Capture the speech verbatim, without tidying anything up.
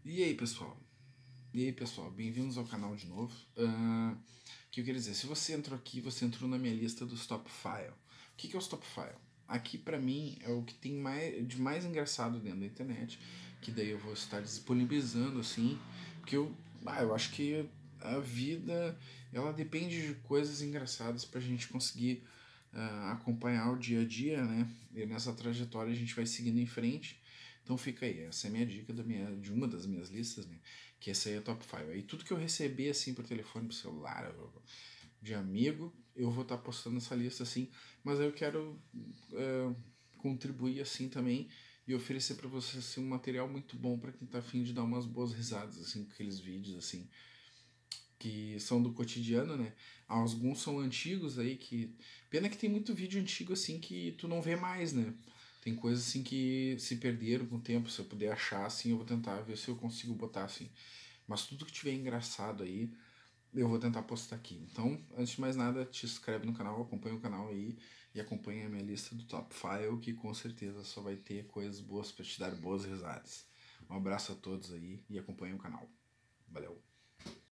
E aí, pessoal? E aí, pessoal? Bem-vindos ao canal de novo. Uh, que eu queria dizer, se você entrou aqui, você entrou na minha lista dos Top File. O que, que é os Top File? Aqui, pra mim, é o que tem mais, de mais engraçado dentro da internet, que daí eu vou estar disponibilizando, assim, porque eu, ah, eu acho que a vida, ela depende de coisas engraçadas pra gente conseguir uh, acompanhar o dia a dia, né? E nessa trajetória a gente vai seguindo em frente. Então fica aí, essa é a minha dica da minha, de uma das minhas listas, né? Que essa aí é a top cinco. Aí tudo que eu receber assim por telefone, por celular, de amigo, eu vou estar tá postando essa lista assim. Mas eu quero uh, contribuir assim também e oferecer para vocês assim, um material muito bom para quem tá afim de dar umas boas risadas assim com aqueles vídeos assim que são do cotidiano, né? Alguns são antigos aí que pena que tem muito vídeo antigo assim que tu não vê mais, né? Tem coisas assim que se perderam com o tempo. Se eu puder achar assim, eu vou tentar ver se eu consigo botar assim. Mas tudo que tiver engraçado aí, eu vou tentar postar aqui. Então, antes de mais nada, te inscreve no canal, acompanha o canal aí e acompanha a minha lista do Top File, que com certeza só vai ter coisas boas para te dar boas risadas. Um abraço a todos aí e acompanha o canal. Valeu!